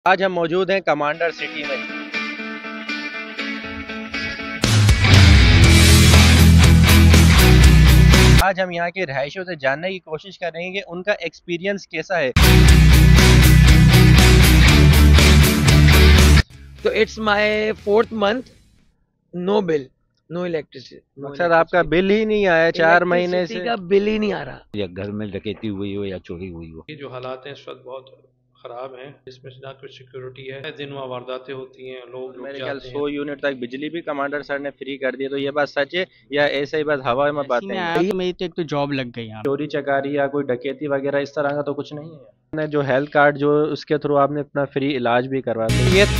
आज हम मौजूद हैं कमांडर सिटी में। आज हम यहाँ के रहायशियों से जानने की कोशिश करेंगे कि उनका एक्सपीरियंस कैसा है। तो it's my 4th month, no bill, no electricity, मकसद आपका बिल ही नहीं आया 4 महीने से। का बिल ही नहीं आ रहा। या घर में डकैती हुई हो या चोरी हुई हो। ये जो हालात हैं इस वक्त बहुत ख़राब हैं, इसमें ना कुछ सिक्योरिटी है, दिन वहाँ वारदातें होती हैं, लोग मेरे लुट ख्याल जाते हैं। 100 यूनिट तक बिजली भी कमांडर सर ने फ्री कर दी, तो ये बात सच है या ऐसे ही बस हवा में बातें हैं? आया तो मेरी तो एक तो जॉब लग गई यहाँ। चोरी चकारी या कोई डकैती वगैरह इस तरह का तो कुछ नहीं है? आपने जो हेल्थ कार्ड जो उसके थ्रू आपने अपना फ्री इलाज भी करवा दिया। ये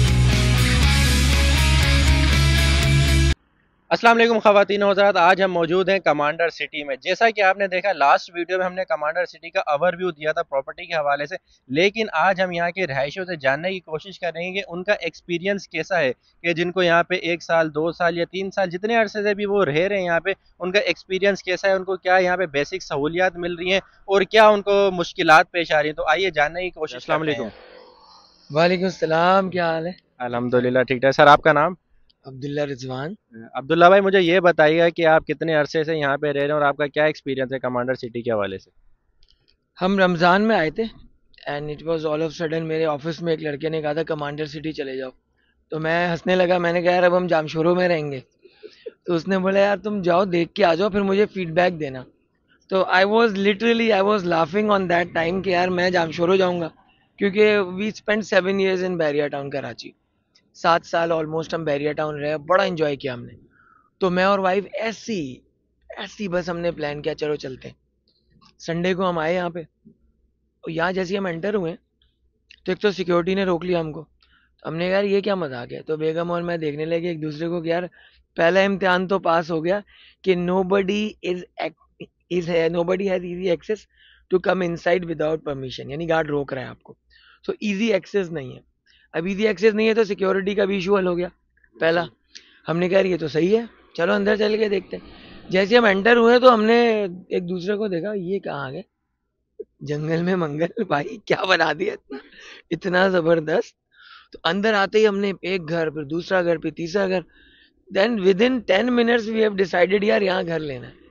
अस्सलाम वालेकुम ख़वातीन और हज़रात, आज हम मौजूद हैं कमांडर सिटी में। जैसा कि आपने देखा लास्ट वीडियो में हमने कमांडर सिटी का ओवरव्यू दिया था प्रॉपर्टी के हवाले से, लेकिन आज हम यहाँ के रहायशियों से जानने की कोशिश करेंगे कि उनका एक्सपीरियंस कैसा है, कि जिनको यहाँ पे 1 साल 2 साल या 3 साल जितने अरसे से भी वो रह रहे हैं यहाँ पे, उनका एक्सपीरियंस कैसा है, उनको क्या यहाँ पे बेसिक सहूलियात मिल रही हैं और क्या उनको मुश्किलात पेश आ रही हैं। तो आइए जानने की कोशिश। अस्सलाम वालेकुम। वालेकुम सलाम, क्या हाल है? अल्हम्दुलिल्लाह ठीक है। सर आपका नाम? अब्दुल्ला रिजवान। अब्दुल्ला भाई, मुझे ये बताइएगा कि आप कितने अरसे से यहाँ पे रह रहे हैं और आपका क्या एक्सपीरियंस है कमांडर सिटी के हवाले से? हम रमज़ान में आए थे and it was all of sudden मेरे ऑफिस में एक लड़के ने कहा था कमांडर सिटी चले जाओ। तो मैं हंसने लगा, मैंने कहा यार अब हम जामशोरों में रहेंगे। तो उसने बोला यार तुम जाओ देख के आ जाओ, फिर मुझे फीडबैक देना। तो I was laughing on that time कि यार मैं जामशोरों जाऊँगा, क्योंकि we spend 7 years in Bahria town Karachi. 7 साल ऑलमोस्ट हम बैरिया टाउन रहे, बड़ा इंजॉय किया हमने। तो मैं और वाइफ ऐसी ऐसी बस हमने प्लान किया चलो चलते हैं। संडे को हम आए यहाँ पे, और यहाँ जैसे हम एंटर हुए तो एक तो सिक्योरिटी ने रोक लिया हमको। तो हमने कहा यार ये क्या मजाक है। तो बेगम और मैं देखने लगे एक दूसरे को कि यार पहला इम्तिहान तो पास हो गया कि nobody has easy access to come inside without permission, यानी गार्ड रोक रहा है आपको। सो इजी एक्सेस नहीं है। अब इजी एक्सेस नहीं है तो सिक्योरिटी का भी इशू हल हो गया पहला। हमने कहा ये तो सही है, चलो अंदर चल के देखते हैं। जैसे हम एंटर हुए तो हमने एक दूसरे को देखा, ये कहाँ आ गए, जंगल में मंगल भाई, क्या बना दिया इतना इतना जबरदस्त। तो अंदर आते ही हमने एक घर, फिर दूसरा घर, फिर तीसरा घर, then within 10 minutes we have decided यार यहाँ घर लेना है।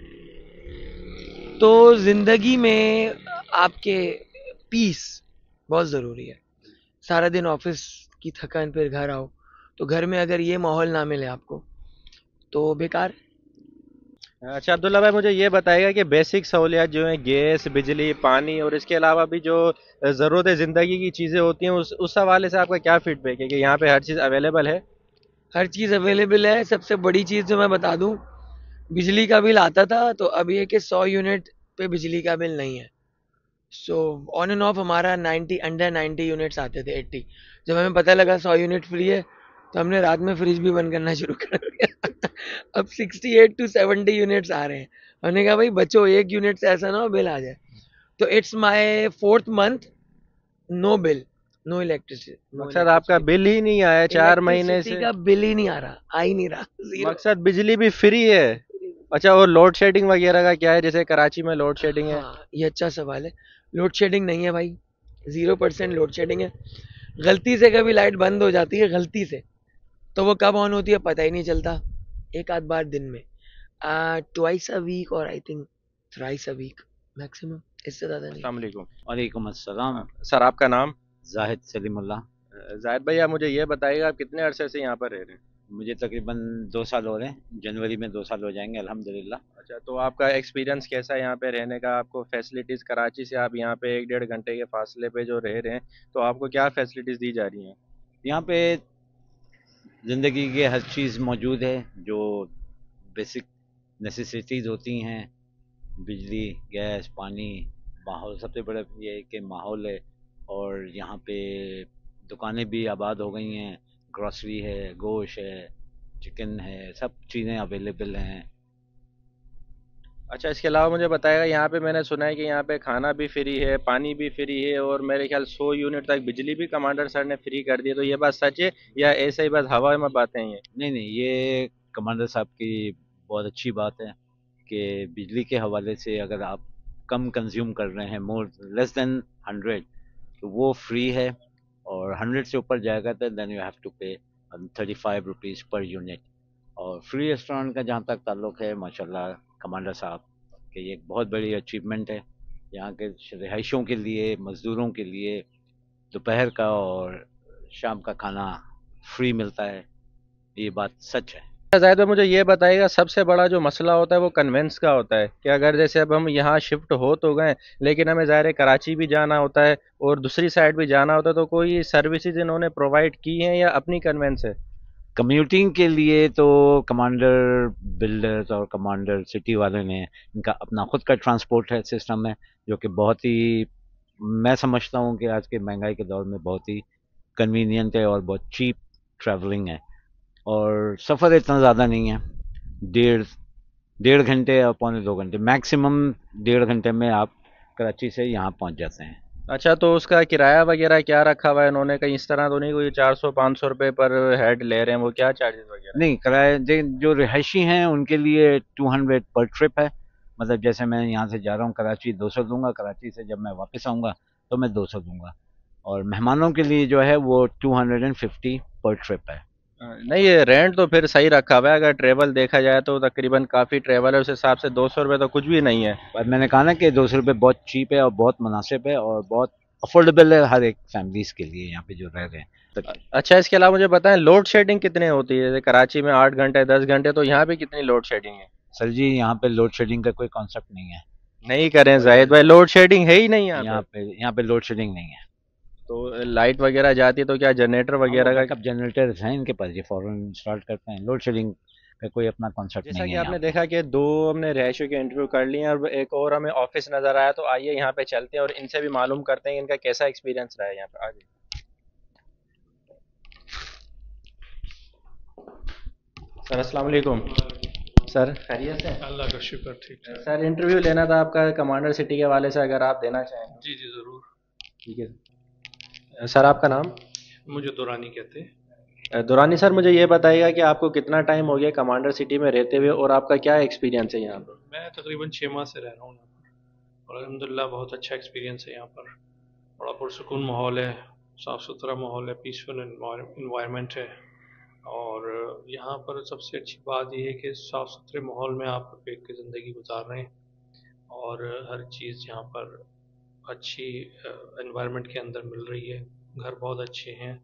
तो जिंदगी में आपके पीस बहुत ज़रूरी है। सारा दिन ऑफिस की थकान, फिर घर आओ, तो घर में अगर ये माहौल ना मिले आपको तो बेकार। अच्छा अब्दुल्ला भाई, मुझे ये बताइएगा कि बेसिक सहूलियात जो हैं गैस बिजली पानी और इसके अलावा भी जो ज़रूरत ज़िंदगी की चीज़ें होती हैं उस हवाले से आपका क्या फीडबैक है कि यहाँ पे हर चीज़ अवेलेबल है? हर चीज़ अवेलेबल है। सबसे बड़ी चीज़ जो मैं बता दूं, बिजली का बिल आता था, तो अब ये कि 100 यूनिट पे बिजली का बिल नहीं है। सो ऑन एंड ऑफ हमारा 90 यूनिट्स आते थे, 80। जब हमें पता लगा 100 यूनिट फ्री है तो हमने रात में फ्रिज भी बंद करना शुरू कर दिया। अब 68 to 70 यूनिट्स आ रहे हैं। हमने कहा भाई बच्चों, 1 यूनिट से ऐसा ना हो बिल आ जाए। तो it's my 4th month, no bill, no electricity. मकसद आपका बिल ही नहीं आया 4 महीने से। का बिल ही नहीं आ रहा, आ ही नहीं रहा, जीरो। मकसद बिजली भी फ्री है। अच्छा, और लोड शेडिंग वगैरह का क्या है? जैसे कराची में लोड शेडिंग है। हाँ, ये अच्छा सवाल है। लोड शेडिंग नहीं है भाई, 0% लोड शेडिंग है। गलती से कभी लाइट बंद हो जाती है, गलती से, तो वो कब ऑन होती है पता ही नहीं चलता। एक आध बार दिन में, ट्वाइस अ वीक और I think thrice a week maximum, इससे ज़्यादा नहीं। अस्सलाम वालेकुम। वालेकुम अस्सलाम। सर आपका नाम? जाहिद सलीमुल्लाह। जाहिद भाई, आप मुझे ये बताइएगा आप कितने अरसे से यहाँ पर रह रहे हैं? मुझे तकरीबन 2 साल हो रहे हैं, जनवरी में 2 साल हो जाएंगे अल्हम्दुलिल्लाह। अच्छा, तो आपका एक्सपीरियंस कैसा है यहाँ पे रहने का? आपको फैसिलिटीज़ कराची से आप यहाँ पे 1-1.5 घंटे के फासले पे जो रह रहे हैं, तो आपको क्या फैसिलिटीज़ दी जा रही हैं? यहाँ पे ज़िंदगी के हर चीज़ मौजूद है, जो बेसिक नेसेसिटीज़ होती हैं, बिजली गैस पानी। माहौल सबसे बड़ा ये है कि माहौल है, और यहाँ पे दुकानें भी आबाद हो गई हैं, ग्रॉसरी है, गोश्त है, चिकन है, सब चीज़ें अवेलेबल हैं। अच्छा, इसके अलावा मुझे बताएगा, यहाँ पे मैंने सुना है कि यहाँ पे खाना भी फ्री है, पानी भी फ्री है और मेरे ख्याल 100 यूनिट तक बिजली भी कमांडर सर ने फ्री कर दी है, तो ये बात सच है या ऐसे ही बस हवा में बातें हैं ये? नहीं नहीं, ये कमांडर साहब की बहुत अच्छी बात है कि बिजली के हवाले से अगर आप कम कंज्यूम कर रहे हैं, मोर लेस देन 100, तो वो फ्री है। और 100 से ऊपर जाएगा तो देन यू हैव टू पे 35 रुपीज़ पर यूनिट। और फ्री रेस्टोरेंट का जहाँ तक ताल्लुक़ है, माशाल्लाह कमांडर साहब कि ये एक बहुत बड़ी अचीवमेंट है यहाँ के रिहायशियों के लिए, मज़दूरों के लिए। दोपहर का और शाम का खाना फ्री मिलता है, ये बात सच है। जाहिद भाई मुझे ये बताइएगा, सबसे बड़ा जो मसला होता है वो कन्वेंस का होता है कि अगर जैसे अब हम यहाँ शिफ्ट हो तो गए, लेकिन हमें ज़ाहिर है कराची भी जाना होता है और दूसरी साइड भी जाना होता है, तो कोई सर्विसेज इन्होंने प्रोवाइड की हैं या अपनी कन्वेंस है? कम्यूटिंग के लिए तो कमांडर बिल्डर्स और कमांडर सिटी वाले ने इनका अपना खुद का ट्रांसपोर्ट है, सिस्टम है, जो कि बहुत ही, मैं समझता हूँ कि आज के महंगाई के दौर में बहुत ही कन्वीनियंट है और बहुत चीप ट्रैवलिंग है। और सफ़र इतना ज़्यादा नहीं है, डेढ़ डेढ़ घंटे या 1.25 घंटे मैक्सिमम, 1.5 घंटे में आप कराची से यहाँ पहुँच जाते हैं। अच्छा, तो उसका किराया वगैरह क्या रखा हुआ है इन्होंने? कहीं इस तरह तो नहीं कोई 400-500 रुपये पर हेड ले रहे हैं, वो क्या चार्जेस वगैरह? नहीं, किराए जो रिहायशी हैं उनके लिए 200 पर ट्रिप है। मतलब जैसे मैं यहाँ से जा रहा हूँ कराची, 200 दूंगा, कराची से जब मैं वापस आऊँगा तो मैं 200 दूंगा। और मेहमानों के लिए जो है वो 250 पर ट्रिप है। नहीं, ये रेंट तो फिर सही रखा हुआ है। अगर ट्रेवल देखा जाए तो तकरीबन काफ़ी ट्रेवल है, उस हिसाब से 200 रुपये तो कुछ भी नहीं है। पर मैंने कहा ना कि 200 रुपये बहुत चीप है और बहुत मुनासिब है और बहुत अफोर्डेबल है हर एक फैमिलीज़ के लिए यहाँ पे जो रह रहे हैं। तो अच्छा, इसके अलावा मुझे बताएं लोड शेडिंग कितने होती है? जैसे कराची में 8 घंटे 10 घंटे, तो यहाँ पे कितनी लोड शेडिंग है? सर जी, यहाँ पे लोड शेडिंग का कोई कॉन्सेप्ट नहीं है। नहीं करें जाहिद भाई, लोड शेडिंग है ही नहीं यहाँ पे। यहाँ पे लोड शेडिंग नहीं है। तो लाइट वगैरह जाती है तो क्या जनरेटर वगैरह का? बैकअप जनरेटर्स हैं इनके पास, ये फौरन इंस्टॉल करते हैं। लोड शेडिंग का कोई अपना कॉन्सेप्ट जैसा नहीं कि है आपने यहाँ पे। देखा कि दो हमने रहायशियों के इंटरव्यू कर लिए हैं और एक और हमें ऑफिस नज़र आया, तो आइए यहाँ पे चलते हैं और इनसे भी मालूम करते हैं कि इनका कैसा एक्सपीरियंस रहा है यहाँ पे। आगे सर, अस्सलाम वालेकुम। सर खैरियत से? अल्लाह का शुक्र, ठीक है। सर, इंटरव्यू लेना था आपका कमांडर सिटी के हवाले से, अगर आप देना चाहें तो। जी जी ज़रूर। ठीक है सर, आपका नाम? मुझे दुरानी कहते हैं। दुरानी सर, मुझे ये बताइएगा कि आपको कितना टाइम हो गया कमांडर सिटी में रहते हुए और आपका क्या एक्सपीरियंस है यहाँ पर? मैं तकरीबन 6 माह से रह रहा हूँ यहाँ पर और अल्हम्दुलिल्लाह बहुत अच्छा एक्सपीरियंस है यहाँ पर। बड़ा पुरसुकून माहौल है, साफ़ सुथरा माहौल है, पीसफुल इन्वायरमेंट है। और यहाँ पर सबसे अच्छी बात यह है कि साफ़ सुथरे माहौल में आप एक ज़िंदगी गुजार रहे हैं और हर चीज़ यहाँ पर अच्छी इन्वायरमेंट के अंदर मिल रही है। घर बहुत अच्छे हैं,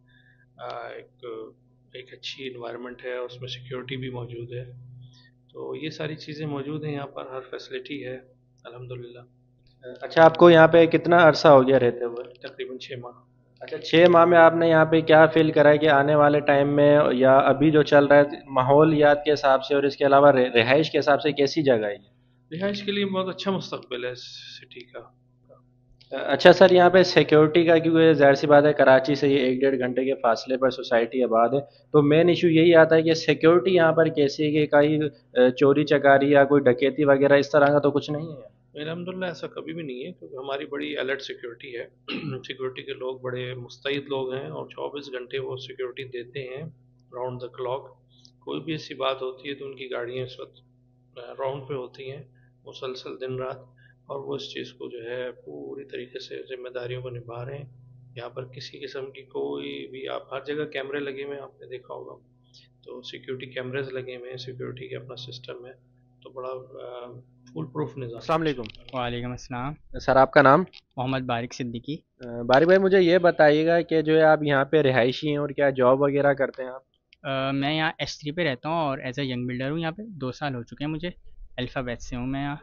एक एक अच्छी इन्वायरमेंट है, उसमें सिक्योरिटी भी मौजूद है। तो ये सारी चीज़ें मौजूद हैं यहाँ पर, हर फैसिलिटी है अल्हम्दुलिल्लाह। अच्छा, आपको यहाँ पे कितना अरसा हो गया रहते हुए? तकरीबन 6 माह। अच्छा, 6 माह में आपने यहाँ पे क्या फील करा है कि आने वाले टाइम में या अभी जो चल रहा है माहौलियात के हिसाब से और इसके अलावा रिहाइश के हिसाब से कैसी जगह है ये? रिहाइश के लिए बहुत अच्छा मुस्तकबिल है सिटी का। अच्छा सर, यहाँ पे सिक्योरिटी का, क्योंकि ज़ाहिर सी बात है कराची से ये 1-1.5 घंटे के फासले पर सोसाइटी आबाद है, तो मेन इशू यही आता है कि सिक्योरिटी यहाँ पर कैसी है कि कहीं चोरी चकारी या कोई डकैती वगैरह इस तरह का तो कुछ नहीं है? अल्हम्दुलिल्लाह ऐसा कभी भी नहीं है, क्योंकि हमारी बड़ी अलर्ट सिक्योरिटी है। सिक्योरिटी के लोग बड़े मुस्तैद लोग हैं और 24 घंटे वो सिक्योरिटी देते हैं, राउंड द क्लॉक। कोई भी ऐसी बात होती है तो उनकी गाड़ियाँ इस वक्त राउंड पे होती हैं मुसलसल दिन रात, और वो इस चीज़ को जो है पूरी तरीके से जिम्मेदारियों को निभा रहे हैं। यहाँ पर किसी किस्म की कोई भी, आप हर जगह कैमरे लगे हुए हैं, आपने देखा होगा, तो सिक्योरिटी कैमरेज लगे हुए हैं, सिक्योरिटी का अपना सिस्टम है, तो बड़ा फुल प्रूफ निज़ाम। अस्सलाम वालेकुम। वालेकुम अस्सलाम। सर, आपका नाम? मोहम्मद बारिक सिद्दीकी। बारिक भाई, मुझे ये बताइएगा कि जो है आप यहाँ पे रिहायशी हैं और क्या जॉब वगैरह करते हैं आप? मैं यहाँ S3 पे रहता हूँ और एज अ यंग बिल्डर हूँ यहाँ पे। 2 साल हो चुके हैं मुझे। अल्फ़ाबेट से हूँ मैं यहाँ।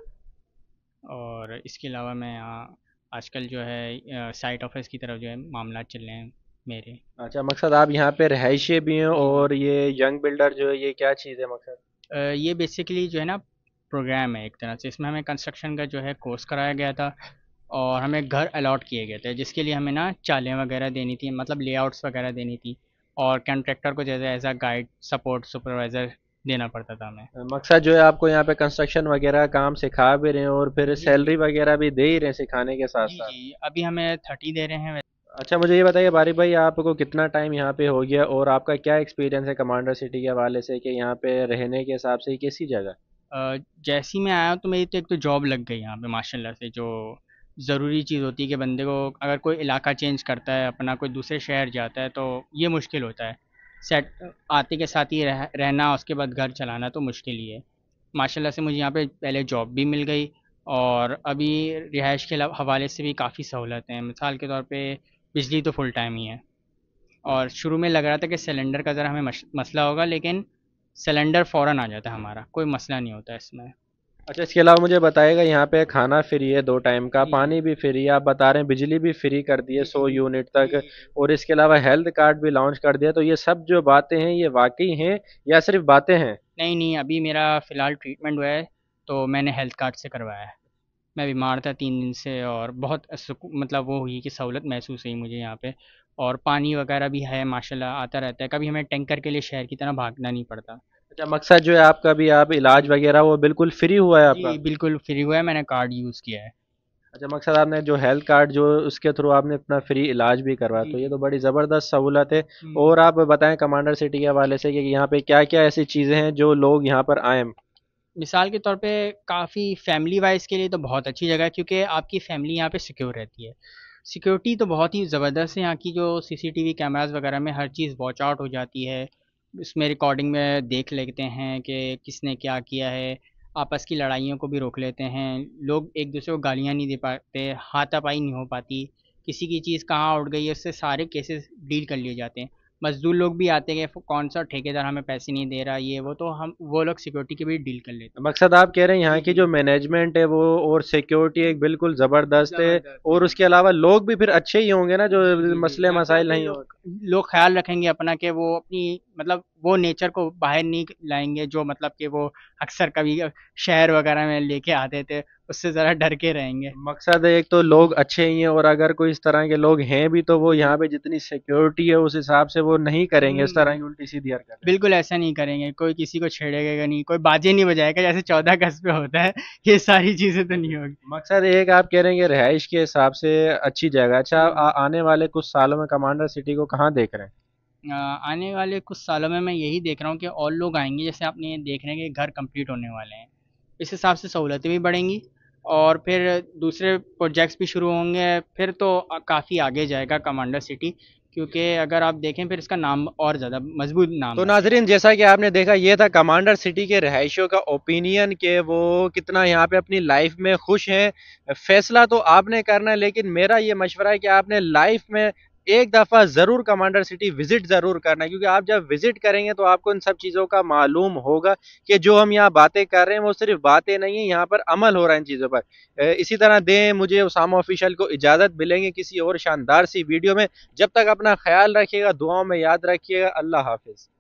और इसके अलावा मैं यहाँ आजकल जो है साइट ऑफिस की तरफ जो है मामला चल रहे हैं मेरे। अच्छा, मकसद आप यहाँ पे रिहायशी भी हैं जी और ये यंग बिल्डर जो है ये क्या चीज़ है मकसद? ये बेसिकली जो है ना प्रोग्राम है एक तरह से। इसमें हमें कंस्ट्रक्शन का जो है कोर्स कराया गया था और हमें घर अलॉट किए गए थे, जिसके लिए हमें ना चालें वगैरह देनी थी, मतलब लेआउट्स वगैरह देनी थी, और कॉन्ट्रैक्टर को जैसे as a guide support supervisor देना पड़ता था हमें। मकसद जो है आपको यहाँ पे कंस्ट्रक्शन वगैरह काम सिखा भी रहे हैं और फिर जी सैलरी वगैरह भी दे ही रहे हैं सिखाने के साथ जी साथ? जी, अभी हमें 30 दे रहे हैं। अच्छा, मुझे ये बताइए बारिक भाई, आपको कितना टाइम यहाँ पे हो गया और आपका क्या एक्सपीरियंस है कमांडर सिटी के हवाले से कि यहाँ पे रहने के हिसाब से ये कैसी जगह? जैसे ही मैं आया तो मेरी तो एक तो जॉब लग गई यहाँ पे माशाल्लाह से, जो ज़रूरी चीज़ होती है कि बंदे को अगर कोई इलाका चेंज करता है अपना, कोई दूसरे शहर जाता है, तो ये मुश्किल होता है। सेट आते के साथ ही रहना, उसके बाद घर चलाना तो मुश्किल ही है। माशाल्लाह से मुझे यहाँ पे पहले जॉब भी मिल गई, और अभी रिहाइश के हवाले से भी काफ़ी सहूलतें हैं। मिसाल के तौर पे बिजली तो फुल टाइम ही है, और शुरू में लग रहा था कि सिलेंडर का ज़रा हमें मसला होगा, लेकिन सिलेंडर फ़ौरन आ जाता है, हमारा कोई मसला नहीं होता इसमें। अच्छा, इसके अलावा मुझे बताइएगा, यहाँ पे खाना फ्री है 2 टाइम का, जी जी पानी भी फ्री है, आप बता रहे हैं बिजली भी फ्री कर दी है जी 100 जी यूनिट जी तक, जी जी। और इसके अलावा हेल्थ कार्ड भी लॉन्च कर दिया। तो ये सब जो बातें हैं ये वाकई हैं या सिर्फ बातें हैं? नहीं नहीं, अभी मेरा फ़िलहाल ट्रीटमेंट हुआ है, तो मैंने हेल्थ कार्ड से करवाया है। मैं बीमार था 3 दिन से, और बहुत मतलब वो हुई कि सहूलत महसूस हुई मुझे यहाँ पे। और पानी वगैरह भी है माशाल्लाह, आता रहता है, कभी हमें टैंकर के लिए शहर की तरह भागना नहीं पड़ता। अच्छा, मकसद जो है आपका भी, आप इलाज जी वगैरह वो बिल्कुल फ्री हुआ है आपका? जी, बिल्कुल फ्री हुआ है, मैंने कार्ड यूज़ किया है। अच्छा, मकसद आपने जो हेल्थ कार्ड जो उसके थ्रू आपने अपना फ्री इलाज भी करवाया, जी तो ये जी। तो बड़ी ज़बरदस्त सहूलत है। हम्म। और आप बताएं कमांडर सिटी के हवाले से कि यहाँ पे क्या क्या ऐसी चीज़ें हैं जो लोग यहाँ पर आए? मिसाल के तौर पे काफ़ी फैमिली वाइज के लिए तो बहुत अच्छी जगह है, क्योंकि आपकी फैमिली यहाँ पे सिक्योर रहती है। सिक्योरिटी तो बहुत ही ज़बरदस्त है यहाँ की, जो सीसीटीवी कैमरास वगैरह में हर चीज़ वॉच आउट हो जाती है। इसमें रिकॉर्डिंग में देख लेते हैं कि किसने क्या किया है। आपस की लड़ाइयों को भी रोक लेते हैं। लोग एक दूसरे को गालियाँ नहीं दे पाते, हाथापाई नहीं हो पाती। किसी की चीज़ कहाँ उड़ गई है, उससे सारे केसेस डील कर लिए जाते हैं। मजदूर लोग भी आते हैं कि कौन सा ठेकेदार हमें पैसे नहीं दे रहा, ये वो, तो हम वो लोग सिक्योरिटी के भी डील कर लेते हैं। मकसद आप कह रहे हैं यहाँ जी की जी। जो मैनेजमेंट है वो और सिक्योरिटी एक बिल्कुल ज़बरदस्त है, ज़बरदस्त और उसके अलावा लोग भी फिर अच्छे ही होंगे ना, जो जी जी जी, मसले यहाँ पे मसाइल आके नहीं हो? लोग लोग ख्याल रखेंगे अपना, कि वो अपनी मतलब वो नेचर को बाहर नहीं लाएंगे, जो मतलब कि वो अक्सर कभी शहर वगैरह में लेके आते थे, उससे ज़रा डर के रहेंगे। मकसद है एक तो लोग अच्छे ही हैं, और अगर कोई इस तरह के लोग हैं भी तो वो जी यहाँ पे जितनी सिक्योरिटी है उस हिसाब से वो नहीं करेंगे इस तरह हम्म। की उल्टी सीधी हरकतें। बिल्कुल ऐसा नहीं करेंगे, कोई किसी को छेड़ेगा नहीं, कोई बाजे नहीं बजाएगा जैसे 14 अगस्त पे होता है। ये सारी चीज़ें तो नहीं होगी। मकसद एक आप कह रहे हैं कि रिहाइश के हिसाब से अच्छी जगह। अच्छा, आने वाले कुछ सालों में कमांडर सिटी को कहाँ देख रहे हैं? आने वाले कुछ सालों में मैं यही देख रहा हूँ कि और लोग आएंगे, जैसे आपने ये देख रहे हैं कि घर कंप्लीट होने वाले हैं, इस हिसाब से सहूलतें भी बढ़ेंगी, और फिर दूसरे प्रोजेक्ट्स भी शुरू होंगे, फिर तो काफ़ी आगे जाएगा कमांडर सिटी, क्योंकि अगर आप देखें फिर इसका नाम और ज़्यादा मजबूत नाम तो बनेगा। नाजरीन, जैसा कि आपने देखा, ये था कमांडर सिटी के रहायशियों का ओपिनियन कि वो कितना यहाँ पे अपनी लाइफ में खुश हैं। फैसला तो आपने करना है, लेकिन मेरा ये मशवरा है कि आपने लाइफ में एक दफ़ा ज़रूर कमांडर सिटी विज़िट ज़रूर करना है, क्योंकि आप जब विज़िट करेंगे तो आपको इन सब चीज़ों का मालूम होगा कि जो हम यहाँ बातें कर रहे हैं वो सिर्फ बातें नहीं है, यहाँ पर अमल हो रहा है इन चीज़ों पर। इसी तरह दें मुझे उसामा ऑफिशियल को इजाज़त, मिलेंगे किसी और शानदार सी वीडियो में। जब तक अपना ख्याल रखिएगा, दुआओं में याद रखिएगा। अल्लाह हाफिज़।